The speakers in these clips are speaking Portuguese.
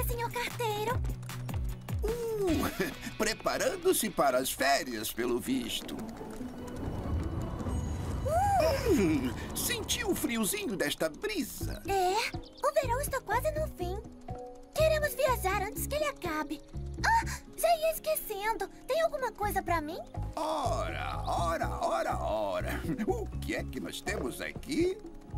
senhor carteiro. Preparando-se para as férias, pelo visto. Senti o friozinho desta brisa. É, o verão está quase no fim. Queremos viajar antes que ele acabe. Ah, já ia esquecendo. Tem alguma coisa pra mim? Ora. O que é que nós temos aqui?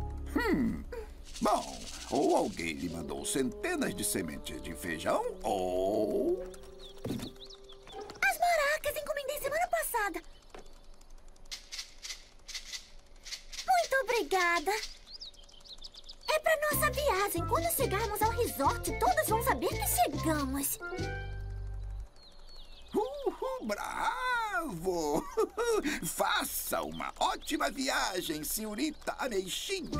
Bom, ou alguém lhe mandou centenas de sementes de feijão, ou... As maracas encomendei semana passada. Muito obrigada. É pra nossa viagem. Quando chegarmos ao resort, todos vão saber que chegamos. Bravo! Faça uma ótima viagem, senhorita Ameixinha.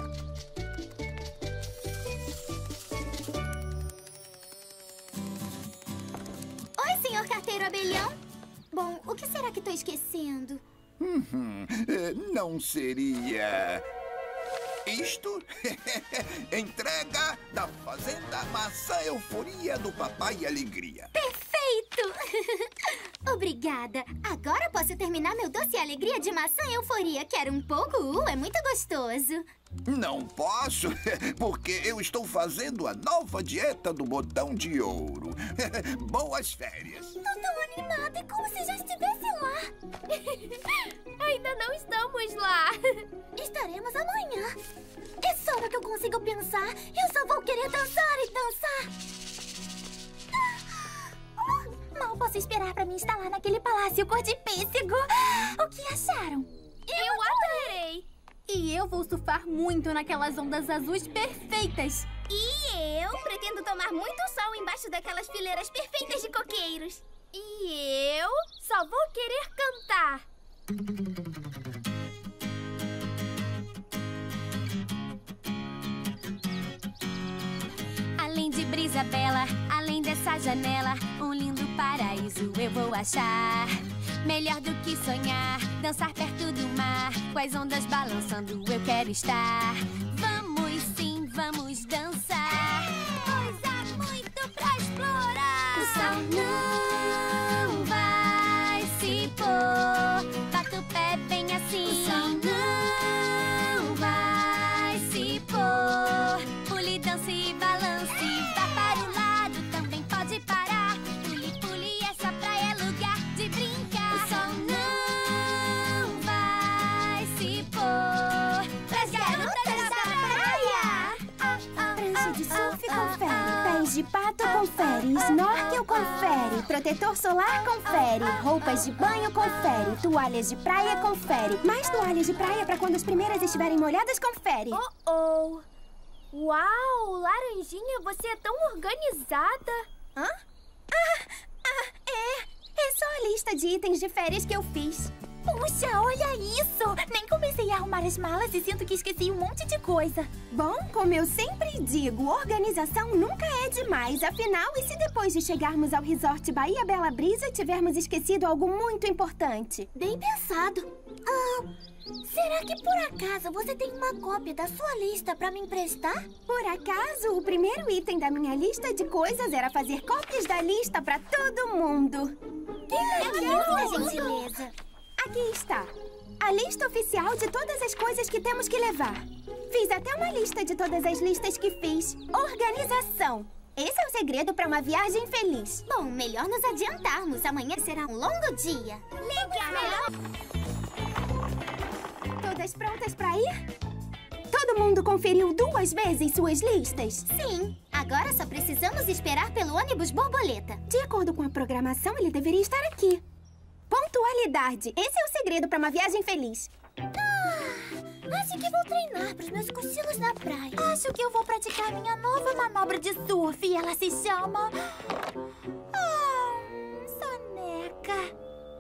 Oi, senhor carteiro abelhão. Bom, o que será que tô esquecendo? Não seria... isto? Entrega da Fazenda Maçã Euforia do Papai Alegria. Perfeito! Obrigada. Agora posso terminar meu doce alegria de maçã euforia. Quero um pouco? É muito gostoso. Não posso, porque eu estou fazendo a nova dieta do botão de ouro. Boas férias. Tô tão animada, é como se já estivesse lá. Ainda não estamos lá. Estaremos amanhã. É só no que eu consigo pensar. Eu só vou querer dançar e dançar. Mal posso esperar pra me instalar naquele palácio cor de pêssego. O que acharam? Eu adorei. E eu vou surfar muito naquelas ondas azuis perfeitas. E eu pretendo tomar muito sol embaixo daquelas fileiras perfeitas de coqueiros. E eu só vou querer cantar. Além de brisa bela, além dessa janela, um lindo paraíso eu vou achar. Melhor do que sonhar, dançar perto do mar, com as ondas balançando eu quero estar. Vamos sim, vamos dançar, pois há muito pra explorar. O sol não vai se pôr, bata o pé bem assim. O sol não vai se pôr, pule, dance e balance, vá para o lado, também pode parar. Pule, pule, essa praia é lugar de brincar. O sol não vai se pôr, pras garotas da praia. Prancha de surf confere, pés de pato confere, snorkel confere, protetor solar confere, roupas de banho confere, toalhas de praia confere, mais toalhas de praia pra quando as primeiras estiverem molhadas confere. Oh! Uau, Laranjinha, você é tão organizada. Hã? É só a lista de itens de férias que eu fiz. Puxa, olha isso! Nem comecei a arrumar as malas e sinto que esqueci um monte de coisa. Bom, como eu sempre digo, organização nunca é demais. Afinal, e se depois de chegarmos ao resort Bahia Bela Brisa tivermos esquecido algo muito importante? Bem pensado. Será que por acaso você tem uma cópia da sua lista pra me emprestar? Por acaso, o primeiro item da minha lista de coisas era fazer cópias da lista pra todo mundo. Que legal, gentileza! Aqui está. A lista oficial de todas as coisas que temos que levar. Fiz até uma lista de todas as listas que fiz. Organização. Esse é o segredo para uma viagem feliz. Bom, melhor nos adiantarmos. Amanhã será um longo dia. Legal! Todas prontas para ir? Todo mundo conferiu 2 vezes suas listas? Sim. Agora só precisamos esperar pelo ônibus borboleta. De acordo com a programação, ele deveria estar aqui. Pontualidade. Esse é o segredo para uma viagem feliz. Acho que vou treinar para os meus cochilos na praia. Acho que eu vou praticar minha nova manobra de surf. E ela se chama... soneca.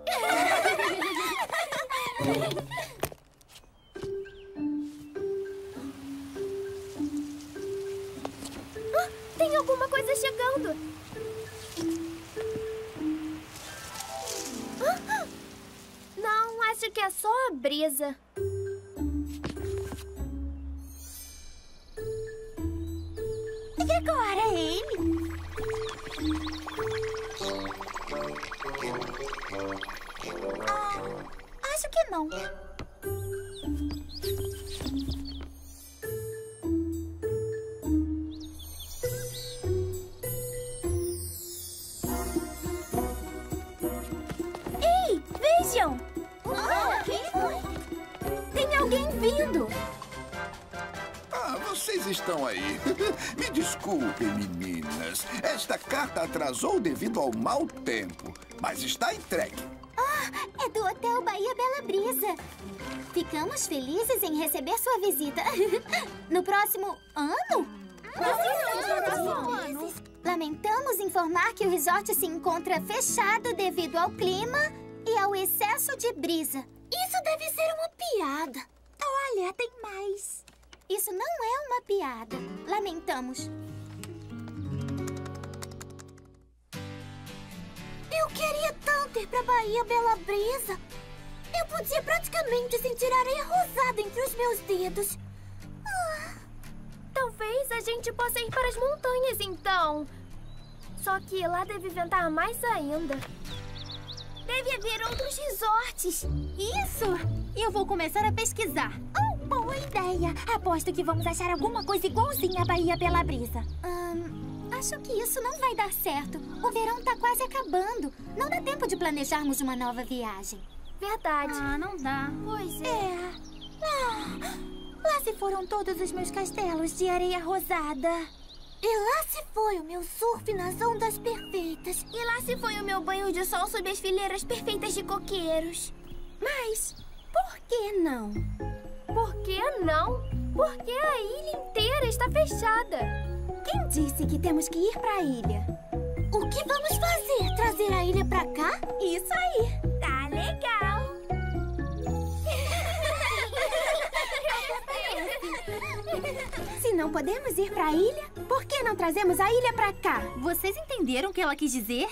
Tem alguma coisa chegando. Não, acho que é só a brisa. E agora, Amy? Acho que não. Ei, vejam! Tem alguém vindo! Ah, vocês estão aí. Me desculpem, meninas. Esta carta atrasou devido ao mau tempo, mas está entregue. É do Hotel Bahia Bela Brisa. Ficamos felizes em receber sua visita. No próximo ano? Lamentamos informar que o resort se encontra fechado devido ao clima e ao excesso de brisa. Isso deve ser uma piada. Olha, tem mais. Isso não é uma piada. Lamentamos. Eu queria tanto ir pra Bahia Bela Brisa. Eu podia praticamente sentir areia rosada entre os meus dedos. Talvez a gente possa ir para as montanhas, então. Só que lá deve ventar mais ainda. Deve haver outros resorts. Isso! Eu vou começar a pesquisar. Boa ideia. Aposto que vamos achar alguma coisa igualzinha à Bahia Bela Brisa. Acho que isso não vai dar certo. O verão tá quase acabando. Não dá tempo de planejarmos uma nova viagem. Verdade. Não dá. Pois é. Lá se foram todos os meus castelos de areia rosada. E lá se foi o meu surf nas ondas perfeitas. E lá se foi o meu banho de sol sob as fileiras perfeitas de coqueiros. Mas por que não? Por que não? Porque a ilha inteira está fechada. Quem disse que temos que ir para a ilha? O que vamos fazer? Trazer a ilha para cá? Isso aí. Tá legal. Se não podemos ir para a ilha, por que não trazemos a ilha para cá? Vocês entenderam o que ela quis dizer?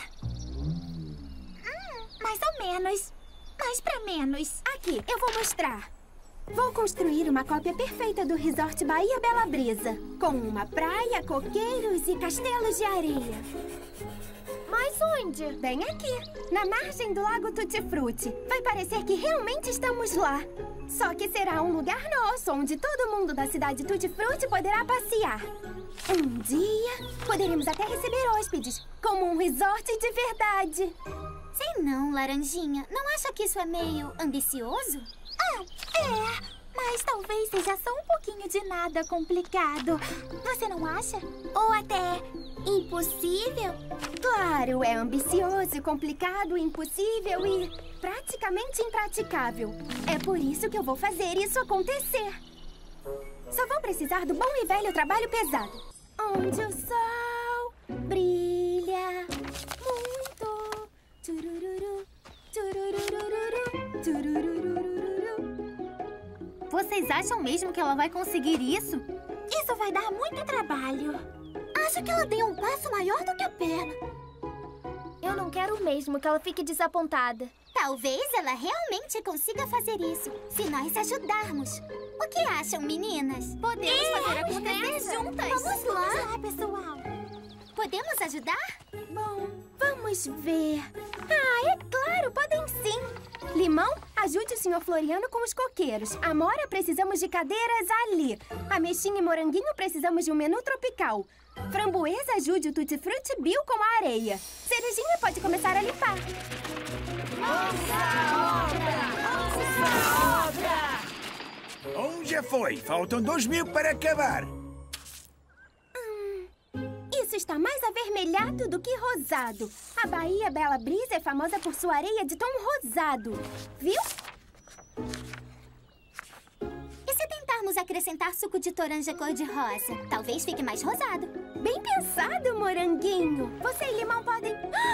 Mais ou menos. Mais para menos. Aqui, eu vou mostrar. Vou construir uma cópia perfeita do Resort Bahia Bela Brisa, com uma praia, coqueiros e castelos de areia. Mas onde? Bem aqui, na margem do Lago Tutti Frutti. Vai parecer que realmente estamos lá. Só que será um lugar nosso, onde todo mundo da cidade Tutti Frutti poderá passear. Um dia, poderemos até receber hóspedes, como um resort de verdade. Sei não, Laranjinha. Não acha que isso é meio ambicioso? Mas talvez seja só um pouquinho de nada complicado. Você não acha? Ou até impossível? Claro, é ambicioso, complicado, impossível e praticamente impraticável. É por isso que eu vou fazer isso acontecer. Só vou precisar do bom e velho trabalho pesado. Onde o sol brilha muito. Turururu, turururu, turururu. Vocês acham mesmo que ela vai conseguir isso? Isso vai dar muito trabalho. Acho que ela tem um passo maior do que a perna. Eu não quero mesmo que ela fique desapontada. Talvez ela realmente consiga fazer isso, se nós ajudarmos. O que acham, meninas? Podemos fazer acontecer juntas. Vamos lá, pessoal. Podemos ajudar? Bom, vamos ver. É claro, podem sim. Limão, ajude o Sr. Floriano com os coqueiros. Amora, precisamos de cadeiras ali. Ameixinha e Moranguinho, precisamos de um menu tropical. Framboesa, ajude o Tutti Frutti Bill com a areia. Cerejinha pode começar a limpar. Já foi. Faltam 2.000 para acabar. Isso está mais avermelhado do que rosado. A Bahia Bela Brisa é famosa por sua areia de tom rosado. Viu? E se tentarmos acrescentar suco de toranja cor-de-rosa? Talvez fique mais rosado. Bem pensado, Moranguinho. Você e Limão podem...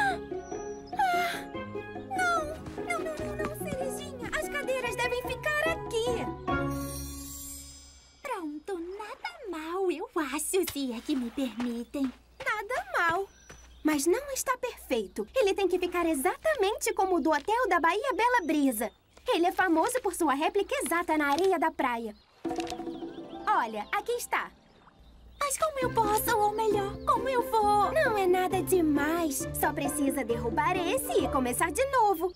Não, Cerejinha. As cadeiras devem ficar aqui. Pronto, nada mal, eu acho, se é que me permitem. Nada mal. Mas não está perfeito. Ele tem que ficar exatamente como o do hotel da Bahia Bela Brisa. Ele é famoso por sua réplica exata na areia da praia. Olha, aqui está. Mas como eu posso? Ou melhor, como eu vou? Não é nada demais. Só precisa derrubar esse e começar de novo.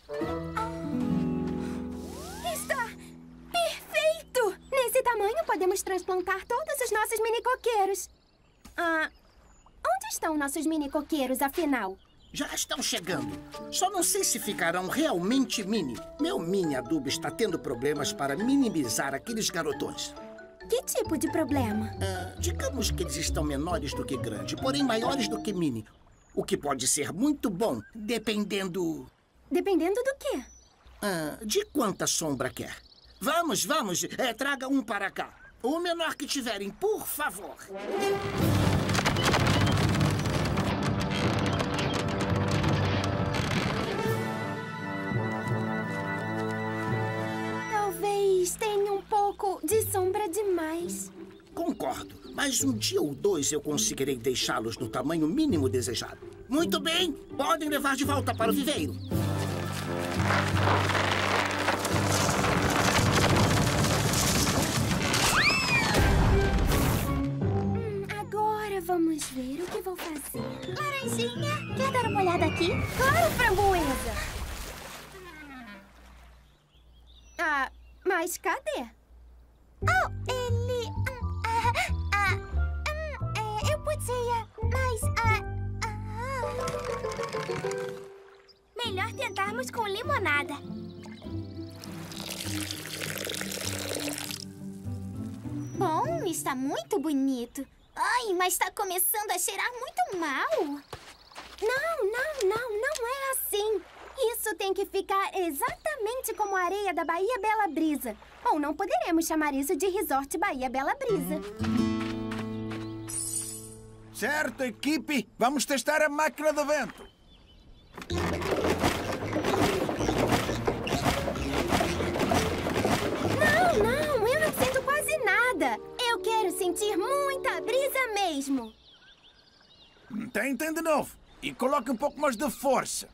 Está perfeito! Nesse tamanho, podemos transplantar todos os nossos mini-coqueiros. Onde estão nossos mini-coqueiros, afinal? Já estão chegando. Só não sei se ficarão realmente mini. Meu mini adubo está tendo problemas para minimizar aqueles garotões. Que tipo de problema? Digamos que eles estão menores do que grande, porém maiores do que mini. O que pode ser muito bom, dependendo... Dependendo do quê? De quanta sombra quer. Vamos. Traga um para cá. O menor que tiverem, por favor. Talvez tenha um pouco de sombra demais. Concordo, mas um dia ou dois eu conseguirei deixá-los no tamanho mínimo desejado. Muito bem, podem levar de volta para o viveiro. Agora vamos ver o que vou fazer. Laranjinha, quer dar uma olhada aqui? Claro, framboesa! Mas cadê? Oh, ele... eu podia, mas... Melhor tentarmos com limonada. Bom, está muito bonito. Ai, mas está começando a cheirar muito mal. Não é assim. Isso tem que ficar exatamente como a areia da Baía Bela Brisa. Ou não poderemos chamar isso de Resort Baía Bela Brisa. Certo, equipe. Vamos testar a máquina do vento. Não, eu não sinto quase nada. Eu quero sentir muita brisa mesmo. Tentem de novo. E coloque um pouco mais de força.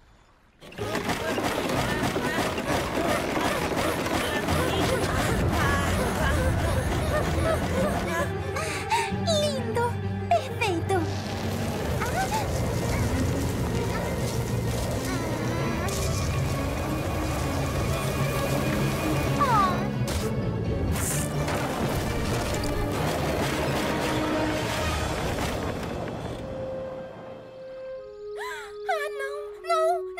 Lindo! Perfeito! Não!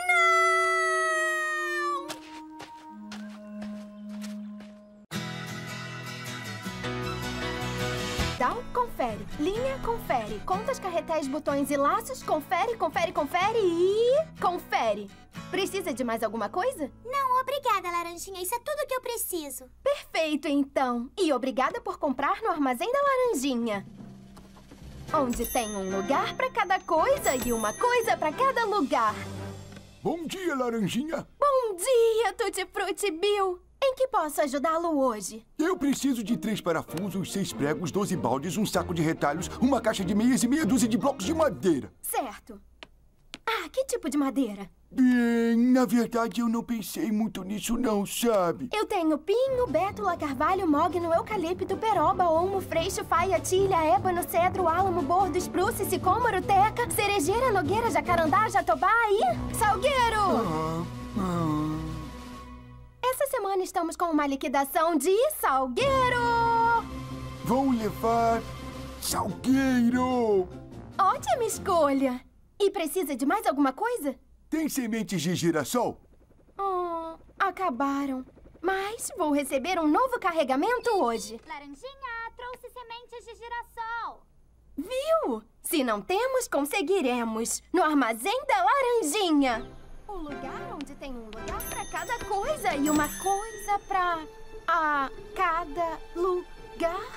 Down, confere. Linha, confere. Contas, carretéis, botões e laços, confere e... confere. Precisa de mais alguma coisa? Não, obrigada, Laranjinha. Isso é tudo que eu preciso. Perfeito, então. E obrigada por comprar no Armazém da Laranjinha. Onde tem um lugar para cada coisa e uma coisa para cada lugar. Bom dia, Laranjinha. Bom dia, Tutti Frutti Bill. Em que posso ajudá-lo hoje? Eu preciso de 3 parafusos, 6 pregos, 12 baldes, um saco de retalhos, uma caixa de meias e meia dúzia de blocos de madeira. Certo. Que tipo de madeira? Bem, na verdade eu não pensei muito nisso não, sabe? Eu tenho pinho, bétula, carvalho, mogno, eucalipto, peroba, olmo, freixo, faia, tilha, ébano, cedro, álamo, bordo, espruce, sicômoro, teca, cerejeira, nogueira, jacarandá, jatobá e... salgueiro! Essa semana estamos com uma liquidação de salgueiro! Vou levar salgueiro! Ótima escolha! E precisa de mais alguma coisa? Tem sementes de girassol? Acabaram. Mas vou receber um novo carregamento hoje. Laranjinha, trouxe sementes de girassol. Viu? Se não temos, conseguiremos. No Armazém da Laranjinha. O lugar onde tem um lugar para cada coisa e uma coisa para cada lugar.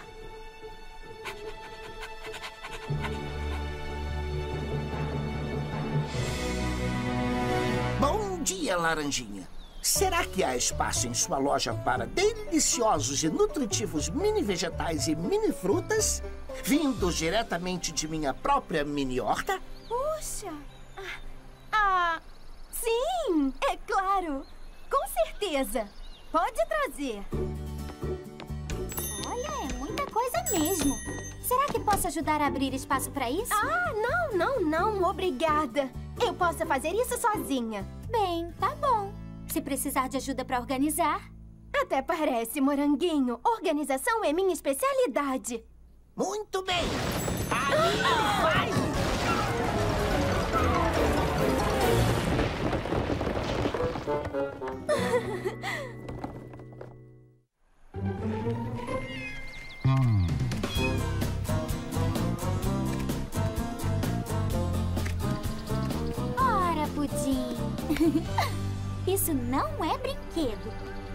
Bom dia, Laranjinha. Será que há espaço em sua loja para deliciosos e nutritivos mini vegetais e mini frutas, vindos diretamente de minha própria mini horta? Puxa! Sim, é claro. Com certeza. Pode trazer. Olha, é muita coisa mesmo. Será que posso ajudar a abrir espaço pra isso? Ah, não, obrigada. Eu posso fazer isso sozinha. Bem, tá bom. Se precisar de ajuda pra organizar... Até parece, Moranguinho. Organização é minha especialidade. Muito bem. Aí vai! Ora, Pudim. Isso não é brinquedo.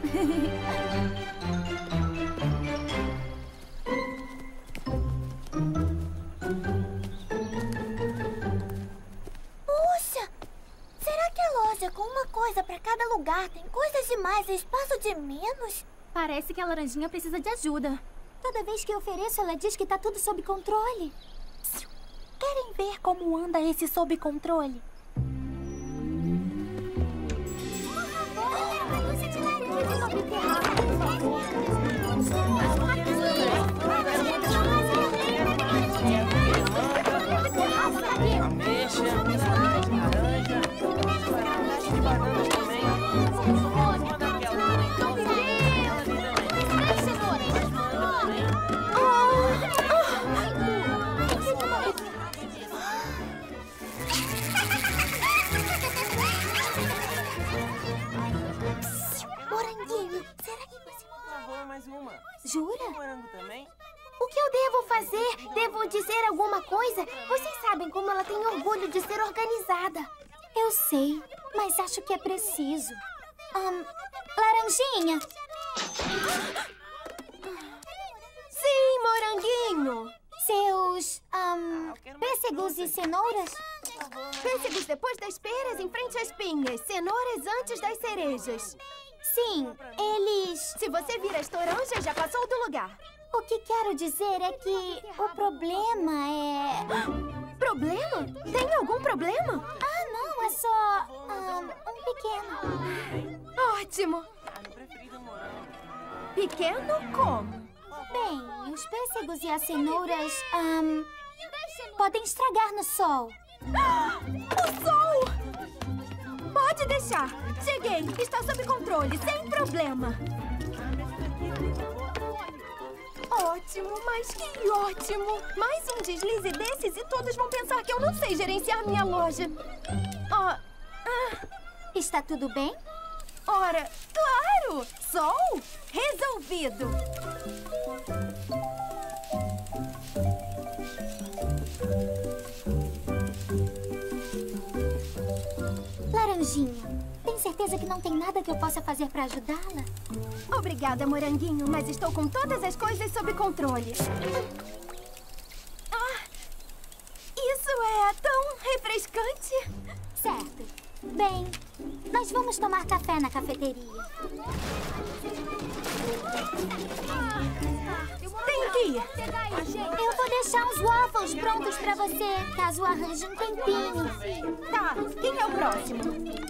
Puxa! Será que a loja com uma coisa pra cada lugar tem coisas demais e espaço de menos? Parece que a laranjinha precisa de ajuda. Toda vez que eu ofereço, ela diz que tá tudo sob controle. Querem ver como anda esse sob controle? Ameixa, laranja, caixa de bananas também. Uma daquela também. Moranguinho, será que você... Por favor, mais uma. Jura? Morango também? O que eu devo fazer? Devo dizer alguma coisa? Vocês sabem como ela tem orgulho de ser organizada. Eu sei, mas acho que é preciso. Laranjinha! Sim, Moranguinho. Seus, pêssegos e cenouras? Pêssegos depois das peras em frente às pinhas. Cenouras antes das cerejas. Sim, eles... Se você vir as toranjas, já passou do lugar. O que quero dizer é que o problema é... Problema? Tem algum problema? Ah, não, é só... um pequeno. Ótimo. Meu preferido é morango. Pequeno como? Bem, os pêssegos e as cenouras, podem estragar no sol. O sol! Pode deixar. Cheguei. Está sob controle, sem problema. Ótimo, mas que ótimo! Mais um deslize desses e todos vão pensar que eu não sei gerenciar minha loja. Está tudo bem? Ora, claro! Sol? Resolvido! Laranjinha, tem certeza que não tem nada que eu possa fazer para ajudá-la? Obrigada, Moranguinho, mas estou com todas as coisas sob controle. Isso é tão refrescante. Certo. Bem, nós vamos tomar café na cafeteria. Tem que ir. Eu vou deixar uns waffles prontos para você, caso arranje um tempinho. Tá, quem é o próximo?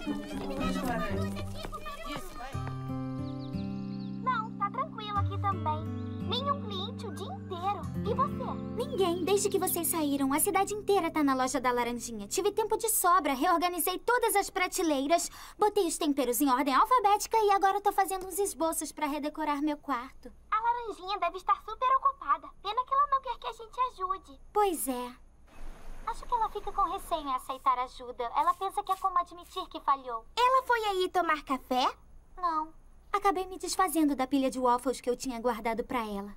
Não, tá tranquilo aqui também. Nenhum cliente o dia inteiro. E você? Ninguém, desde que vocês saíram. A cidade inteira tá na loja da Laranjinha. Tive tempo de sobra, reorganizei todas as prateleiras, botei os temperos em ordem alfabética e agora tô fazendo uns esboços para redecorar meu quarto. A Laranjinha deve estar super ocupada. Pena que ela não quer que a gente ajude. Pois é. Acho que ela fica com receio em aceitar ajuda. Ela pensa que é como admitir que falhou. Ela foi aí tomar café? Não. Acabei me desfazendo da pilha de waffles que eu tinha guardado pra ela.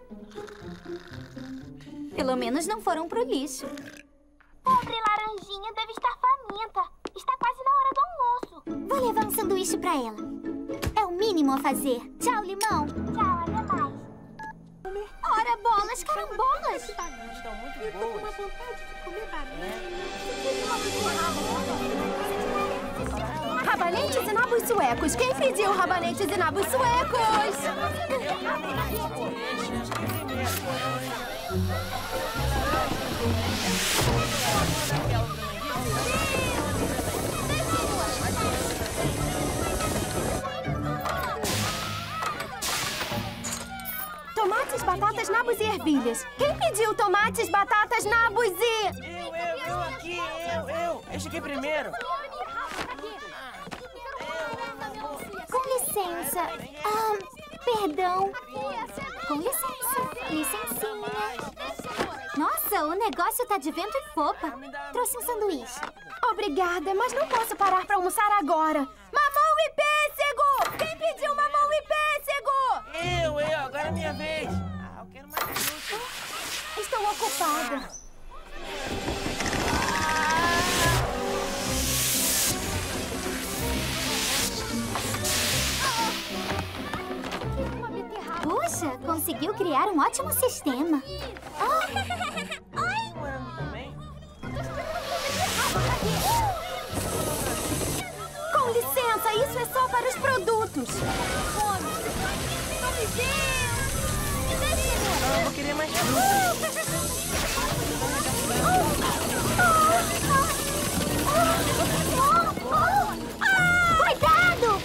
Pelo menos não foram pro lixo. Pobre Laranjinha deve estar faminta. Está quase na hora do almoço. Vou levar um sanduíche pra ela. É o mínimo a fazer. Tchau, limão. Tchau, até mais. Ora, bolas, carambolas. Estão muito boas. Rabanetes e nabos suecos. Quem pediu rabanetes e nabos suecos? Tomates, batatas, nabos e ervilhas. Quem pediu tomates, batatas, nabos e... Eu aqui, eu. Eu cheguei primeiro. Com licença. Perdão. Com licença. Licencinha. Nossa, o negócio tá de vento em popa. Trouxe um sanduíche. Obrigada, mas não posso parar pra almoçar agora. Mamão e pêssego! Quem pediu mamão e pêssego? Eu. Agora é minha vez. Eu quero mais fruta. Estou ocupada. Puxa, conseguiu criar um ótimo sistema. Com licença, isso é só para os produtos. Eu vou querer mais fruta. Cuidado!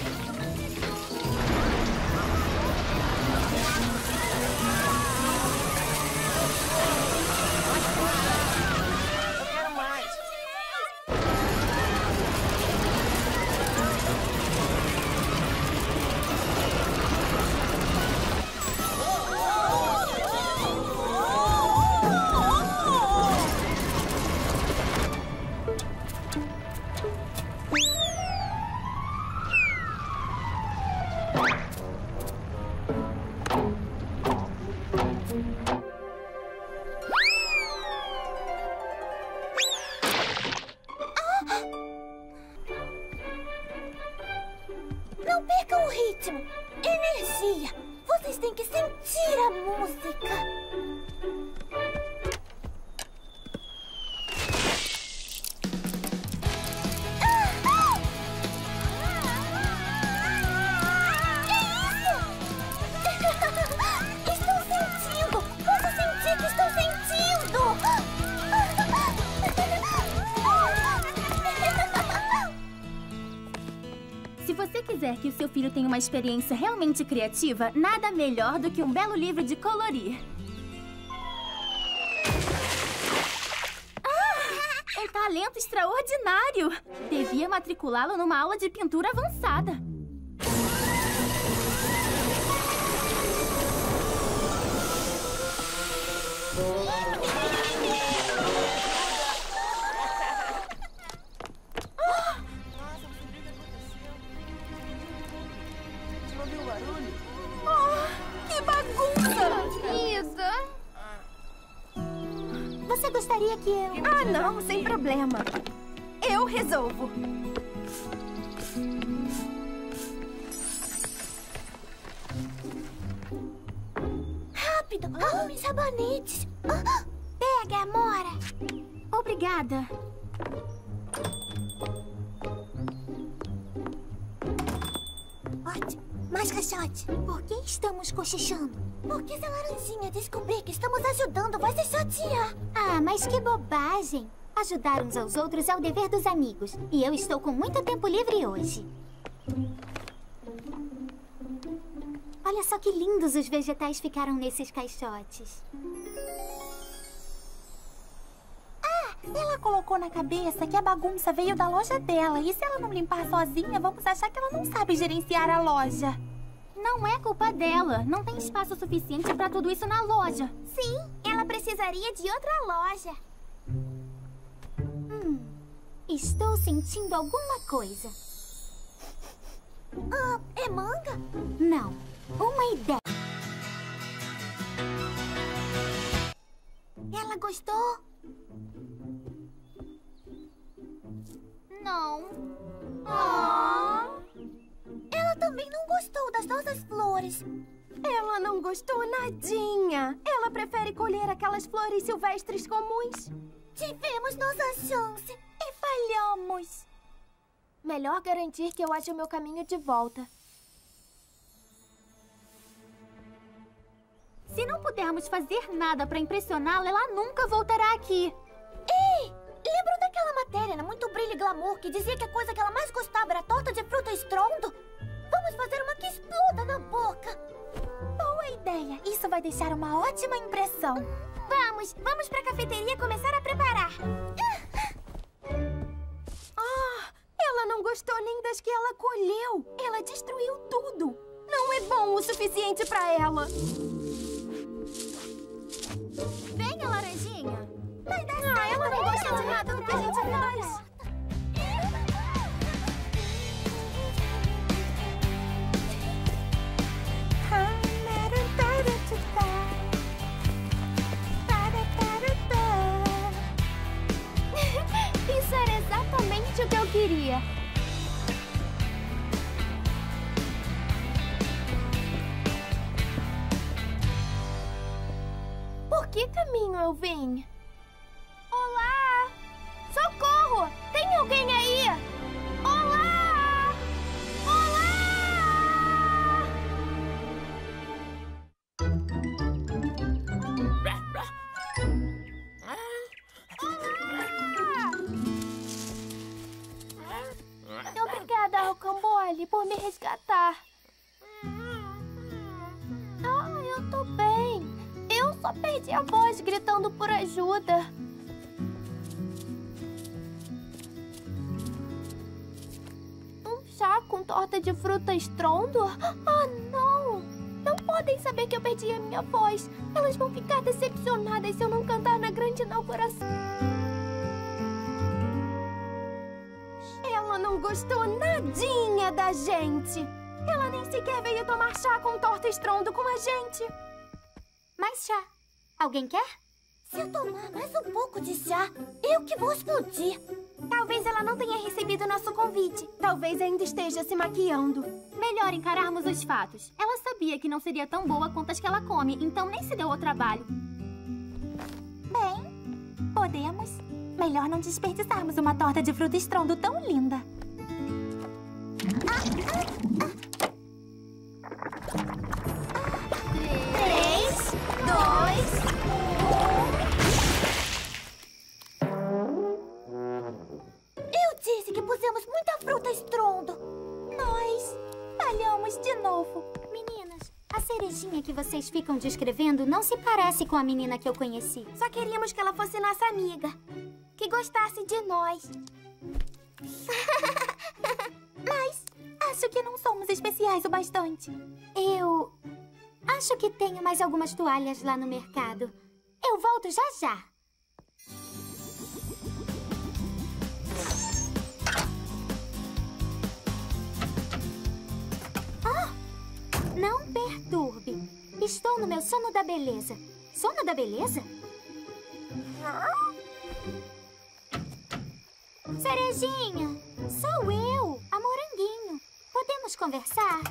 Eu quero mais. Não percam o ritmo. Energia. Vocês têm que sentir a música. Estou sentindo! Posso sentir que estou sentindo! Se você quiser que o seu filho tenha uma experiência realmente criativa, nada melhor do que um belo livro de colorir. Um talento extraordinário! Devia matriculá-lo numa aula de pintura avançada. Você não ouviu o barulho? Que bagunça! Querida. Você gostaria que eu... Ah, não, sem problema. Eu resolvo. Rápido, arrume sabonetes. Pega, Amora. Obrigada. Ótimo, mais caixote. Por que estamos cochichando? Porque se a laranjinha descobrir que estamos ajudando, vai se chatear. Ah, mas que bobagem. Ajudar uns aos outros é o dever dos amigos. E eu estou com muito tempo livre hoje. Olha só que lindos os vegetais ficaram nesses caixotes. Ela colocou na cabeça que a bagunça veio da loja dela. E se ela não limpar sozinha, vamos achar que ela não sabe gerenciar a loja. Não é culpa dela. Não tem espaço suficiente para tudo isso na loja. Sim, ela precisaria de outra loja. Estou sentindo alguma coisa. É manga? Não, uma ideia. Ela gostou? Não. Ela também não gostou das nossas flores. Ela não gostou nadinha. Ela prefere colher aquelas flores silvestres comuns. Tivemos nossa chance e falhamos. Melhor garantir que eu ache o meu caminho de volta. Se não pudermos fazer nada para impressioná-la, ela nunca voltará aqui. Ei, lembram daquela matéria na Muito Brilho e Glamour que dizia que a coisa que ela mais gostava era torta de fruta estrondo? Vamos fazer uma que exploda na boca. Boa ideia. Isso vai deixar uma ótima impressão. Vamos pra cafeteria começar a preparar. Ela não gostou nem das que ela colheu. Ela destruiu tudo. Não é bom o suficiente pra ela. Venha, laranjinha. Vai dar certo. Ela não gosta de nada do que a gente faz. Isso era exatamente o que eu queria. Por que caminho eu vim? Olá! Socorro! Tem alguém aí? Olá! Olá! Obrigada, Rocambole, por me resgatar. Eu tô bem. Eu só perdi a voz gritando por ajuda. Um chá com torta de fruta estrondo? Ah, não! Não podem saber que eu perdi a minha voz. Elas vão ficar decepcionadas se eu não cantar na grande inauguração. Ela não gostou nadinha da gente. Ela nem sequer veio tomar chá com torta estrondo com a gente. Mais chá. Alguém quer? Se eu tomar mais um pouco de chá, eu que vou explodir. Talvez ela não tenha recebido nosso convite. Talvez ainda esteja se maquiando. Melhor encararmos os fatos. Ela sabia que não seria tão boa quanto as que ela come, então nem se deu ao trabalho. Bem, podemos. Melhor não desperdiçarmos uma torta de fruta estrondo tão linda. 3, 2, 1. Eu disse que pusemos muita fruta estrondo. Nós falhamos de novo. Meninas, a cerejinha que vocês ficam descrevendo não se parece com a menina que eu conheci. Só queríamos que ela fosse nossa amiga. Que gostasse de nós. Mas acho que não somos especiais o bastante. Eu acho que tenho mais algumas toalhas lá no mercado. Eu volto já já. Não perturbe. Estou no meu sono da beleza. Sono da beleza? Cerejinha, sou eu, a Moranguinho. Podemos conversar?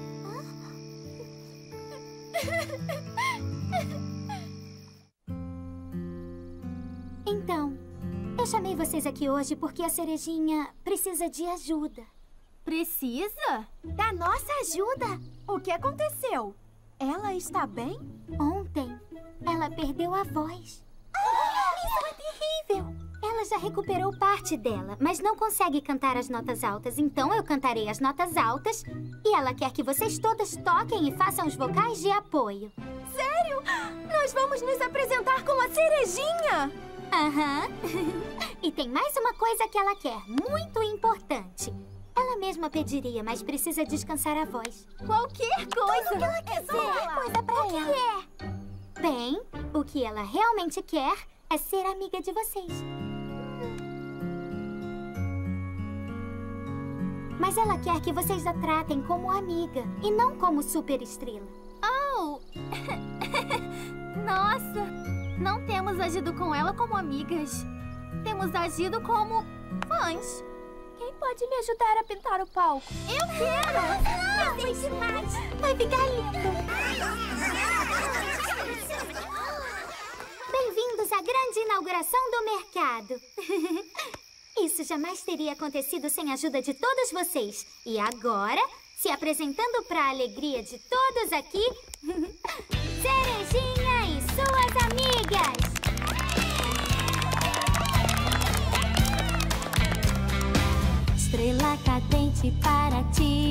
Então, eu chamei vocês aqui hoje porque a Cerejinha precisa de ajuda. Precisa? Da nossa ajuda? O que aconteceu? Ela está bem? Ontem, ela perdeu a voz. Isso é terrível! Ela já recuperou parte dela, mas não consegue cantar as notas altas. Então eu cantarei as notas altas e ela quer que vocês todas toquem e façam os vocais de apoio. Sério? Nós vamos nos apresentar com a Cerejinha? Aham. E tem mais uma coisa que ela quer, muito importante. Ela mesma pediria, mas precisa descansar a voz. Qualquer coisa. Tudo que ela quiser. Qualquer coisa pra O que ela. é? Bem, o que ela realmente quer é ser amiga de vocês. Mas ela quer que vocês a tratem como amiga e não como superestrela. Oh! Nossa! Não temos agido com ela como amigas. Temos agido como fãs. Quem pode me ajudar a pintar o palco? Eu quero! Não, demais. Vai ficar lindo. Bem-vindos à grande inauguração do mercado. Isso jamais teria acontecido sem a ajuda de todos vocês. E agora, se apresentando para a alegria de todos aqui, Cerejinha e suas amigas! Estrela cadente para ti.